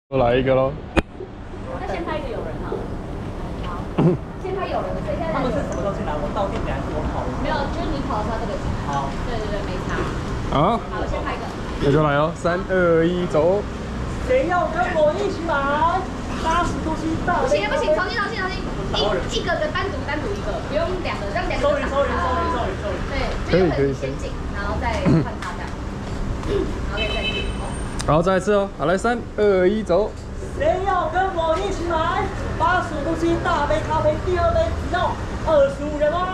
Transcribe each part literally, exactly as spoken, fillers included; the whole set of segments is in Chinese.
又来一个喽。 那先拍一个有人好了。好，先拍有人，所以现在。他们是什么时候进来？我到店里还是我跑？没有，就是你跑的时候这个进来。好。对对对，没差。好。好，先拍一个。 那就来哦，三二一，走。 谁要跟我一起买？八十度 C 大。 不行不行，重新重新重新，一一个的单独单独一个，不用两个，让两个。收银收银收银收银收银。对，可以可以先进，然后再换他这样，然后再再进。 好，再一次哦，好，来三二一，走。 谁要跟我一起买？八十度 C 大杯咖啡，第二杯只要二十五元哦。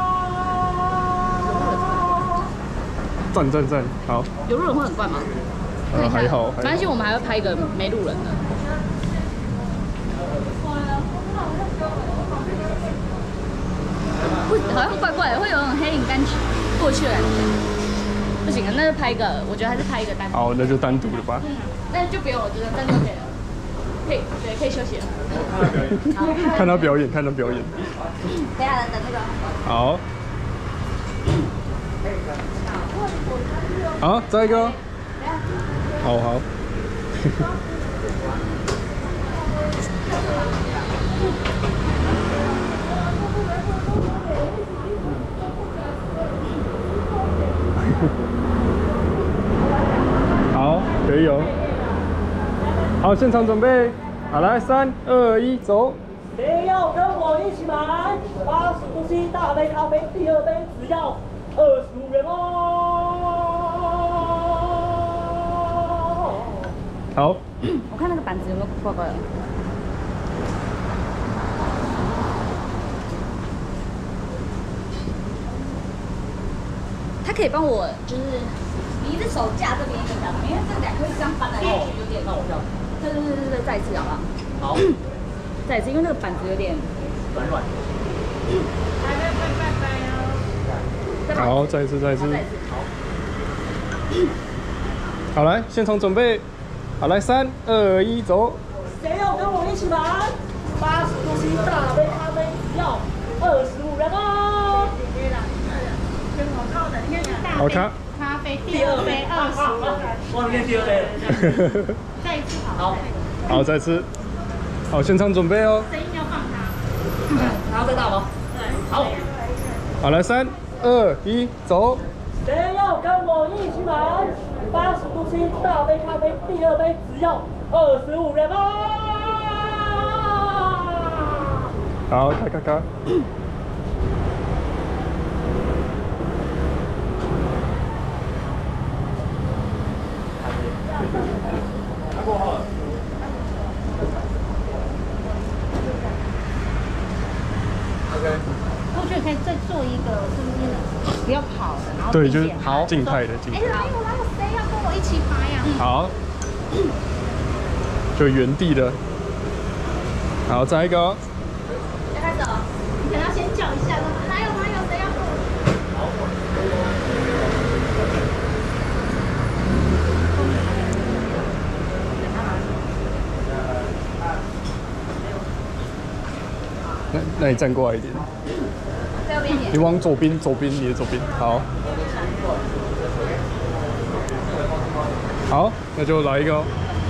赞赞赞，好。 有路人会很怪吗？ 呃，还好。 没关系，我们还会拍一个没路人的。不，好像怪怪的，会有那种黑影干过去的感觉。不行啊，那就拍一个，我觉得还是拍一个单独。 好，那就单独的吧。 嗯，那就不用了，我觉得单独可以了。可以，对，可以休息了。 看他表演，看他表演。 等下等那个。 好。好，再一个。好好。好，可以哦。好，现场准备，好，来，三二一，走。 谁要跟我一起买？八十度 C 大杯咖啡，第二杯只要二十五元哦。 好。 我看那个板子有没有怪怪的。他可以帮我，就是你一只手架这边一个架，因为这两个这样搬来搬去有点。那我这样。对对对对对，再一次好不好？ 好。 再一次，因为那个板子有点软软。拜拜拜拜拜哦。 好，再一次，再一次。 好。 好，来，现场准备。好，来，三二一，走。 谁要跟我一起买？八十度 C 大杯咖啡只要二十五元哦。 好看。 咖啡第二杯二十五。 忘记第二杯了。 再一次好。 好。 好，再次。好，现场准备哦。 声音要放它。 然后再倒吗？ 对。 好。 好，来，三二一，走。 谁要跟我一起买？八十度 C 大杯咖啡，第二杯只要二十五元哦。 好，咔咔咔。 我觉得可以再做一个，是不是不要跑的，然后对，就是好静态的静态。 哎，哪有哪有谁要跟我一起拍呀？ 好，就原地的。好，再一个哦。 要开始哦，你可能要先叫一下，哪有哪有谁要跟我？ 那那你站过来一点。 在右边一点。 你往左边，左边，你的左边。好。好，那就来一个哦。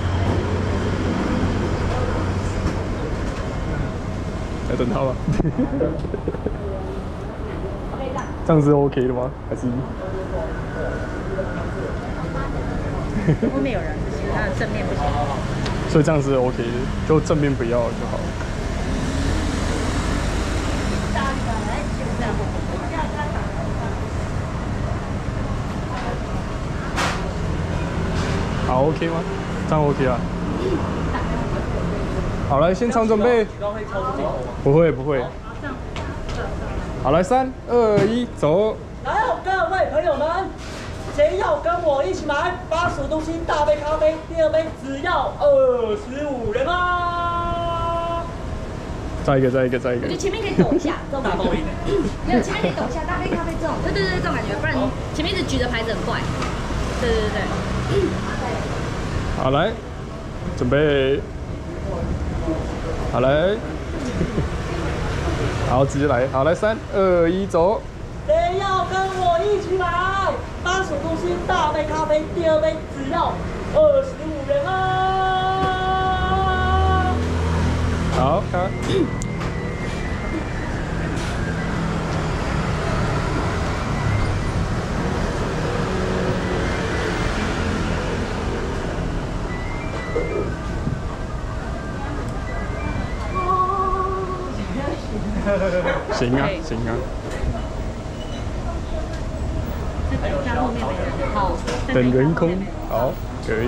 来等他吧。这样是 OK 的吗？还是？ 后面有人不行，他的正面不行。 所以这样是 OK 的，就正面不要就好。好 OK 吗？这样 OK 啊。好，来现场准备。不会不会。好，来三二一，走。 来，各位朋友们，谁要跟我一起买八十度 C 大杯咖啡，第二杯只要二十五元哦。 再一个，再一个，再一个。 我觉得前面可以抖一下，这种感觉。没有，前面可以抖一下，大杯咖啡这种，对对对，这种感觉，不然前面一直举着牌子很怪。对对对对。 好，来，准备。好，来。好，直接来。好，来，三二一，走。 谁要跟我一起买？八十度 C 大杯咖啡，第二杯只要二十五元哦。 卡。行啊，行啊。 在后面没人，好， 等人空，好，可以。